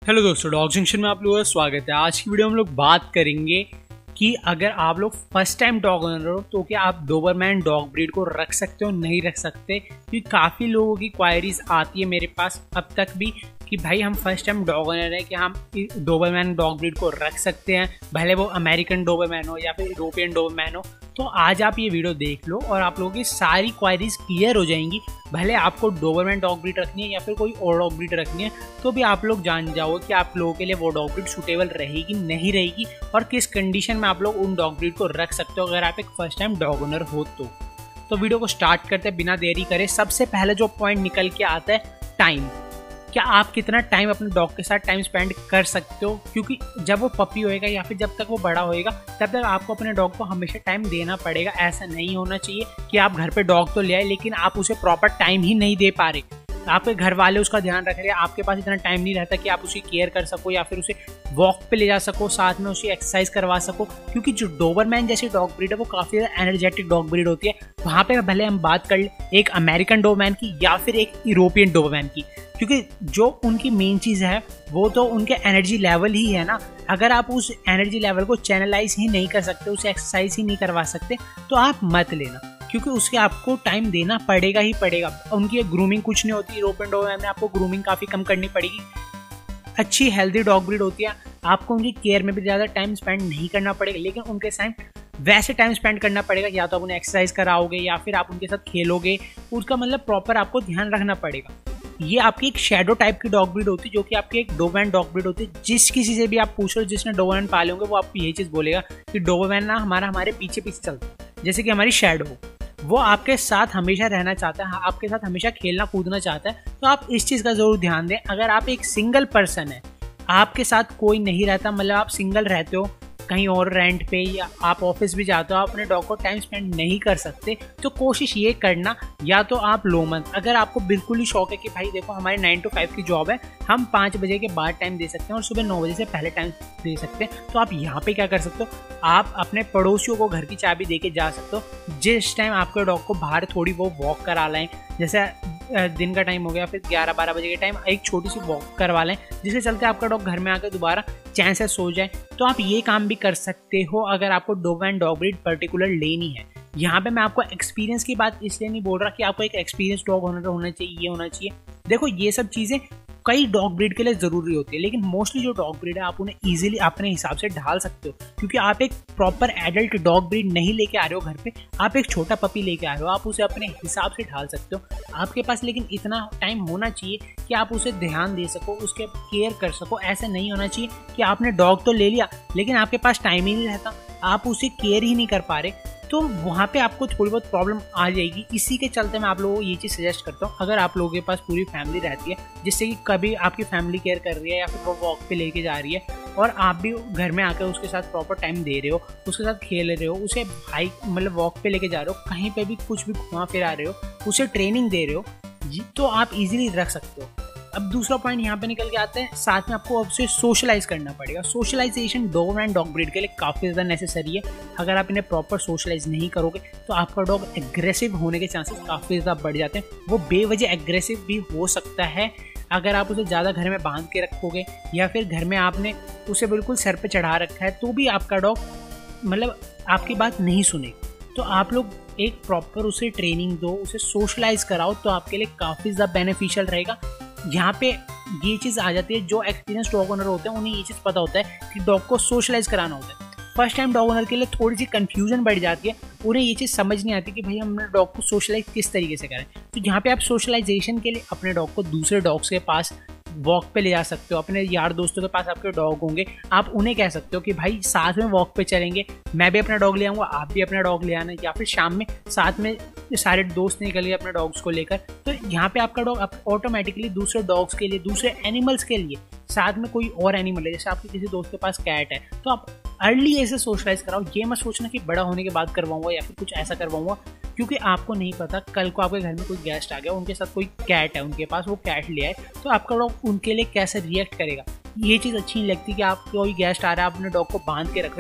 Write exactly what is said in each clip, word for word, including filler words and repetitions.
Hello दोस्तों, dog junction में आप लोगों का स्वागत है। आज की वीडियो में हम लोग बात करेंगे कि अगर आप लोग फर्स्ट टाइम डॉग ओनर हो तो क्या आप डोबरमैन डॉग ब्रीड को रख सकते हो, नहीं रख सकते। क्योंकि काफ़ी लोगों की क्वायरीज आती है मेरे पास अब तक भी कि भाई हम फर्स्ट टाइम डॉग ओनर हैं, कि हम डोबरमैन डॉग ब्रीड को रख सकते हैं, भले वो अमेरिकन डोबरमैन हो या फिर यूरोपियन डोबरमैन हो। तो आज आप ये वीडियो देख लो और आप लोगों की सारी क्वायरीज क्लियर हो जाएंगी। भले आपको डोबरमैन डॉग ब्रीड रखनी है या फिर कोई और डॉग ब्रीड रखनी है, तो भी आप लोग जान जाओ कि आप लोगों के लिए वो डॉग ब्रीड सूटेबल रहेगी नहीं रहेगी, और किस कंडीशन में आप लोग उन डॉग ब्रीड को रख सकते हो अगर आप एक फर्स्ट टाइम डॉग ओनर हो तो। तो वीडियो को स्टार्ट करते हैं बिना देरी करे। सबसे पहले जो पॉइंट निकल के आता है, टाइम। क्या आप कितना टाइम अपने डॉग के साथ टाइम स्पेंड कर सकते हो? क्योंकि जब वो पपी होएगा या फिर जब तक वो बड़ा होएगा तब तक आपको अपने डॉग को हमेशा टाइम देना पड़ेगा। ऐसा नहीं होना चाहिए कि आप घर पे डॉग तो ले आए लेकिन आप उसे प्रॉपर टाइम ही नहीं दे पा रहे। आपके घर वाले उसका ध्यान रख रहे हैं, आपके पास इतना टाइम नहीं रहता कि आप उसकी केयर कर सको या फिर उसे वॉक पे ले जा सको, साथ में उसे एक्सरसाइज करवा सको। क्योंकि जो डोबरमैन जैसी डॉग ब्रीड है वो काफ़ी ज़्यादा एनर्जेटिक डॉग ब्रीड होती है। वहाँ पे भले हम बात कर ले एक अमेरिकन डोबरमैन की या फिर एक यूरोपियन डोबरमैन की, क्योंकि जो उनकी मेन चीज़ है वो तो उनके एनर्जी लेवल ही है ना। अगर आप उस एनर्जी लेवल को चैनलाइज ही नहीं कर सकते, उसे एक्सरसाइज ही नहीं करवा सकते, तो आप मत लेना, क्योंकि उसके आपको टाइम देना पड़ेगा ही पड़ेगा। उनकी ग्रूमिंग कुछ नहीं होती, यूरोपियन डोबरमैन में आपको ग्रूमिंग काफ़ी कम करनी पड़ेगी। अच्छी हेल्दी डॉग ब्रीड होती है, आपको उनकी केयर में भी ज़्यादा टाइम स्पेंड नहीं करना पड़ेगा, लेकिन उनके साथ वैसे टाइम स्पेंड करना पड़ेगा। या तो आप उन्हें एक्सरसाइज कराओगे या फिर आप उनके साथ खेलोगे, उसका मतलब प्रॉपर आपको ध्यान रखना पड़ेगा। ये आपकी एक शैडो टाइप की डॉग ब्रीड होती है, जो कि आपकी एक डोबरमैन डॉग ब्रीड होती है। जिस किसी से भी आप पूछ लो जिसने डोबरमैन पाले होंगे, वो आपको यही चीज़ बोलेगा कि डोबरमैन ना हमारा हमारे पीछे पीछे चलता है, जैसे कि हमारी शैडो हो। वो आपके साथ हमेशा रहना चाहता है, आपके साथ हमेशा खेलना कूदना चाहता है। तो आप इस चीज़ का जरूर ध्यान दें। अगर आप एक सिंगल पर्सन है, आपके साथ कोई नहीं रहता, मतलब आप सिंगल रहते हो कहीं और रेंट पे, या आप ऑफिस भी जाते हो, आप अपने डॉग को टाइम स्पेंड नहीं कर सकते, तो कोशिश ये करना या तो आप लो मत। अगर आपको बिल्कुल ही शौक है कि भाई देखो हमारी नाइन टू फाइव की जॉब है, हम पाँच बजे के बाद टाइम दे सकते हैं और सुबह नौ बजे से पहले टाइम दे सकते हैं, तो आप यहाँ पे क्या कर सकते हो, आप अपने पड़ोसियों को घर की चाबी दे के जा सकते हो। जिस टाइम आपके डॉग को बाहर थोड़ी वो वॉक करा लें, जैसे दिन का टाइम हो गया फिर ग्यारह बारह बजे के टाइम एक छोटी सी वॉक करवा लें, जिसके चलते आपका डॉग घर में आकर दोबारा चैन से सो जाए। तो आप ये काम भी कर सकते हो अगर आपको डोबरमैन डॉग ब्रीड पर्टिकुलर लेनी है। यहाँ पे मैं आपको एक्सपीरियंस की बात इसलिए नहीं बोल रहा कि आपको एक एक्सपीरियंस डॉग ओनर होना चाहिए, ये होना चाहिए। देखो ये सब चीज़ें कई डॉग ब्रीड के लिए ज़रूरी होती है, लेकिन मोस्टली जो डॉग ब्रीड है आप उन्हें इजीली अपने हिसाब से ढाल सकते हो। क्योंकि आप एक प्रॉपर एडल्ट डॉग ब्रीड नहीं लेके आ रहे हो घर पे, आप एक छोटा पपी लेके आ रहे हो, आप उसे अपने हिसाब से ढाल सकते हो। आपके पास लेकिन इतना टाइम होना चाहिए कि आप उसे ध्यान दे सको, उसके केयर कर सको। ऐसा नहीं होना चाहिए कि आपने डॉग तो ले लिया लेकिन आपके पास टाइम ही नहीं रहता, आप उसे केयर ही नहीं कर पा रहे, तो वहाँ पे आपको थोड़ी बहुत प्रॉब्लम आ जाएगी। इसी के चलते मैं आप लोगों को ये चीज़ सजेस्ट करता हूँ, अगर आप लोगों के पास पूरी फैमिली रहती है, जिससे कि कभी आपकी फैमिली केयर कर रही है या फिर वो वॉक पे लेके जा रही है और आप भी घर में आकर उसके साथ प्रॉपर टाइम दे रहे हो, उसके साथ खेल रहे हो, उसे हाइक मतलब वॉक पे लेके जा रहे हो, कहीं पे भी कुछ भी घुमा फिरा रहे हो, उसे ट्रेनिंग दे रहे हो, तो आप इजीली रख सकते हो। अब दूसरा पॉइंट यहाँ पे निकल के आते हैं, साथ में आपको अब से सोशलाइज करना पड़ेगा। सोशलाइजेशन डोबरमैन डॉग ब्रीड के लिए काफ़ी ज़्यादा नेसेसरी है। अगर आप इन्हें प्रॉपर सोशलाइज नहीं करोगे तो आपका डॉग एग्रेसिव होने के चांसेस काफ़ी ज़्यादा बढ़ जाते हैं। वो बेवजह एग्रेसिव भी हो सकता है अगर आप उसे ज़्यादा घर में बांध के रखोगे, या फिर घर में आपने उसे बिल्कुल सर पर चढ़ा रखा है, तो भी आपका डॉग मतलब आपकी बात नहीं सुनेगा। तो आप लोग एक प्रॉपर उसे ट्रेनिंग दो, उसे सोशलाइज कराओ, तो आपके लिए काफ़ी ज़्यादा बेनिफिशियल रहेगा। यहाँ पे ये चीज़ आ जाती है, जो एक्सपीरियंस डॉग ओनर होते हैं उन्हें ये चीज़ पता होता है कि डॉग को सोशलाइज कराना होता है। फर्स्ट टाइम डॉग ओनर के लिए थोड़ी सी कंफ्यूजन बढ़ जाती है, उन्हें ये चीज़ समझ नहीं आती कि भाई हम अपने डॉग को सोशलाइज किस तरीके से करें। तो यहाँ पे आप सोशलाइजेशन के लिए अपने डॉग को दूसरे डॉग्स के पास वॉक पे ले जा सकते हो। अपने यार दोस्तों के पास आपके डॉग होंगे, आप उन्हें कह सकते हो कि भाई साथ में वॉक पे चलेंगे, मैं भी अपना डॉग ले आऊँगा, आप भी अपना डॉग ले आना, या फिर शाम में साथ में सारे दोस्त निकल गए अपने डॉग्स को लेकर। तो यहाँ पे आपका डॉग ऑटोमेटिकली दूसरे डॉग्स के लिए, दूसरे एनिमल्स के लिए, साथ में कोई और एनिमल है, जैसे आपके किसी दोस्त के पास कैट है, तो आप अर्ली ऐसे सोशलाइज कराओ। ये मत सोचना कि बड़ा होने के बाद करवाऊंगा या फिर कुछ ऐसा करवाऊंगा, क्योंकि आपको नहीं पता कल को आपके घर में कोई गेस्ट आ गया, उनके साथ कोई कैट है, उनके पास वो कैट ले आए, तो आपका डॉग उनके लिए कैसे रिएक्ट करेगा। ये चीज़ अच्छी नहीं लगती कि आप कोई गेस्ट आ रहा है, आप अपने डॉग को बांध के रख रहे हो,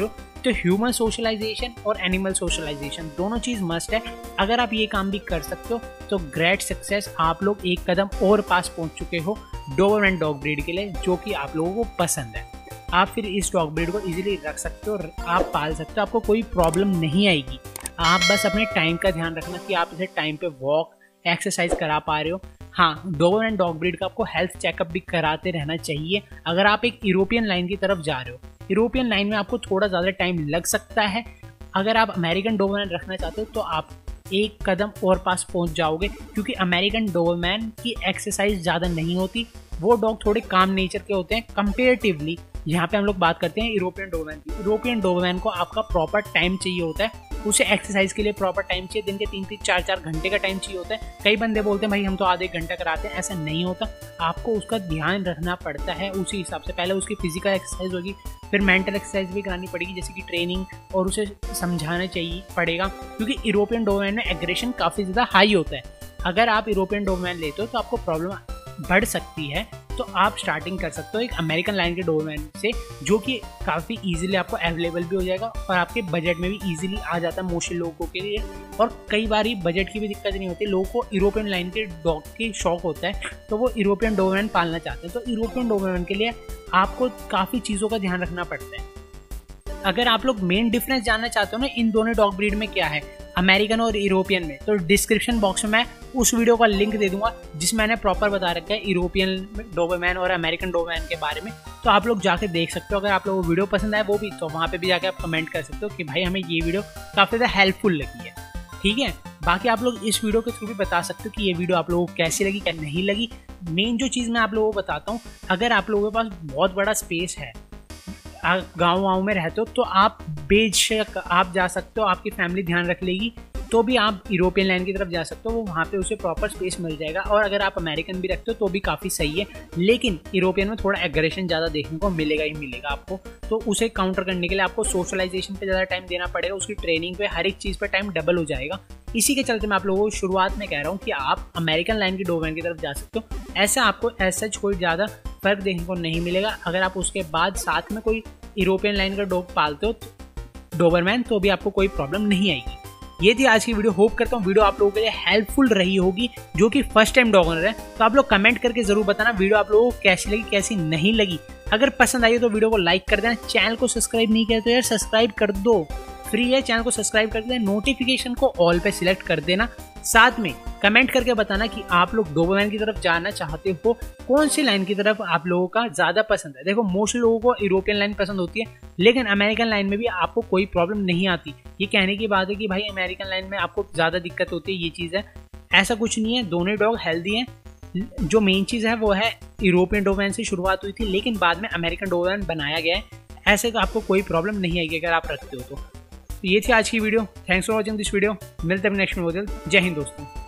तो ह्यूमन सोशलाइजेशन और एनिमल सोशलाइजेशन दोनों चीज़ मस्ट है। अगर आप ये काम भी कर सकते हो तो ग्रेट सक्सेस, आप लोग एक कदम और पास पहुंच चुके हो डोबरमैन डॉग ब्रीड के लिए, जो कि आप लोगों को पसंद है। आप फिर इस डॉग ब्रीड को इजीली रख सकते हो, आप पाल सकते हो, आपको कोई प्रॉब्लम नहीं आएगी। आप बस अपने टाइम का ध्यान रखना कि आप इसे टाइम पे वॉक एक्सरसाइज करा पा रहे हो। हाँ, डोबरमैन डॉग ब्रीड का आपको हेल्थ चेकअप भी कराते रहना चाहिए। अगर आप एक यूरोपियन लाइन की तरफ जा रहे हो, यूरोपियन लाइन में आपको थोड़ा ज़्यादा टाइम लग सकता है। अगर आप अमेरिकन डोबरमैन रखना चाहते हो तो आप एक कदम और पास पहुंच जाओगे, क्योंकि अमेरिकन डोबरमैन की एक्सरसाइज ज़्यादा नहीं होती। वो डॉग थोड़े काम नेचर के होते हैं कंपेरेटिवली। यहाँ पे हम लोग बात करते हैं यूरोपियन डोबरमैन की। यूरोपियन डोबरमैन को आपका प्रॉपर टाइम चाहिए होता है, उसे एक्सरसाइज के लिए प्रॉपर टाइम चाहिए, दिन के तीन तीन चार चार घंटे का टाइम चाहिए होता है। कई बंदे बोलते हैं भाई हम तो आधे घंटा कराते हैं, ऐसा नहीं होता। आपको उसका ध्यान रखना पड़ता है उसी हिसाब से। पहले उसकी फिजिकल एक्सरसाइज होगी, फिर मेंटल एक्सरसाइज भी करानी पड़ेगी, जैसे कि ट्रेनिंग, और उसे समझाना चाहिए पड़ेगा, क्योंकि यूरोपियन डोबरमैन में एग्रेशन काफ़ी ज़्यादा हाई होता है। अगर आप यूरोपियन डोबरमैन लेते हो तो आपको प्रॉब्लम बढ़ सकती है, तो आप स्टार्टिंग कर सकते हो एक अमेरिकन लाइन के डोबरमैन से, जो कि काफ़ी इजीली आपको अवेलेबल भी हो जाएगा और आपके बजट में भी इजीली आ जाता है मोस्टली लोगों के लिए। और कई बार बजट की भी दिक्कत नहीं होती, लोगों को यूरोपियन लाइन के डॉग की शौक होता है, तो वो यूरोपियन डोबरमैन पालना चाहते हैं। तो यूरोपियन डोबरमैन के लिए आपको काफ़ी चीज़ों का ध्यान रखना पड़ता है। अगर आप लोग मेन डिफरेंस जानना चाहते हो ना इन दोनों डॉग ब्रीड में क्या है, अमेरिकन और यूरोपियन में, तो डिस्क्रिप्शन बॉक्स में मैं उस वीडियो का लिंक दे दूंगा जिसमें मैंने प्रॉपर बता रखा है यूरोपियन डोबरमैन और अमेरिकन डोबरमैन के बारे में। तो आप लोग जाके देख सकते हो। अगर आप लोगों को वीडियो पसंद आए वो भी, तो वहाँ पे भी जाके आप कमेंट कर सकते हो कि भाई हमें ये वीडियो काफ़ी ज़्यादा हेल्पफुल लगी है। ठीक है, बाकी आप लोग इस वीडियो के थ्रू भी बता सकते हो कि ये वीडियो आप लोगों को कैसी लगी, क्या नहीं लगी। मेन जो चीज़ मैं आप लोगों को बताता हूँ, अगर आप लोगों के पास बहुत बड़ा स्पेस है, गाँव वाँव में रहते हो, तो आप बेशक आप जा सकते हो, आपकी फैमिली ध्यान रख लेगी, तो भी आप यूरोपियन लाइन की तरफ जा सकते हो, वो वहाँ पे उसे प्रॉपर स्पेस मिल जाएगा। और अगर आप अमेरिकन भी रखते हो तो भी काफ़ी सही है, लेकिन यूरोपियन में थोड़ा एग्रेशन ज़्यादा देखने को मिलेगा ही मिलेगा आपको। तो उसे काउंटर करने के लिए आपको सोशलाइजेशन पे ज़्यादा टाइम देना पड़ेगा, उसकी ट्रेनिंग पे, हर एक चीज़ पे टाइम डबल हो जाएगा। इसी के चलते मैं आप लोगों को शुरुआत में कह रहा हूँ कि आप अमेरिकन लाइन की डोबरमैन की तरफ जा सकते हो। ऐसा आपको ऐसा कोई ज़्यादा फर्क देखने को नहीं मिलेगा। अगर आप उसके बाद साथ में कोई यूरोपियन लाइन का डॉग पालते हो डोबरमैन, तो भी आपको कोई प्रॉब्लम नहीं आएगी। ये थी आज की वीडियो। होप करता हूँ वीडियो आप लोगों के लिए हेल्पफुल रही होगी, जो कि फर्स्ट टाइम डॉग ओनर है। तो आप लोग कमेंट करके जरूर बताना वीडियो आप लोगों को कैसी लगी, कैसी नहीं लगी। अगर पसंद आई तो वीडियो को लाइक कर देना, चैनल को सब्सक्राइब नहीं किया तो यार सब्सक्राइब कर दो, फ्री है, चैनल को सब्सक्राइब कर देना, नोटिफिकेशन को ऑल पे सिलेक्ट कर देना। साथ में कमेंट करके बताना कि आप लोग डोबरमैन की तरफ जाना चाहते हो, कौन सी लाइन की तरफ आप लोगों का ज्यादा पसंद है। देखो मोस्ट लोगों को यूरोपियन लाइन पसंद होती है, लेकिन अमेरिकन लाइन में भी आपको कोई प्रॉब्लम नहीं आती। ये कहने की बात है कि भाई अमेरिकन लाइन में आपको ज्यादा दिक्कत होती है, ये चीज है, ऐसा कुछ नहीं है। दोनों डॉग हेल्दी हैं। जो मेन चीज है वो है यूरोपियन डोबरमैन से शुरुआत हुई थी, लेकिन बाद में अमेरिकन डोबरमैन बनाया गया है। ऐसे तो आपको कोई प्रॉब्लम नहीं आएगी अगर आप रखते हो तो। तो ये थी आज की video. Thanks for watching this video. मिलते हैं नेक्स्ट वीडियो। जय हिंद दोस्तों।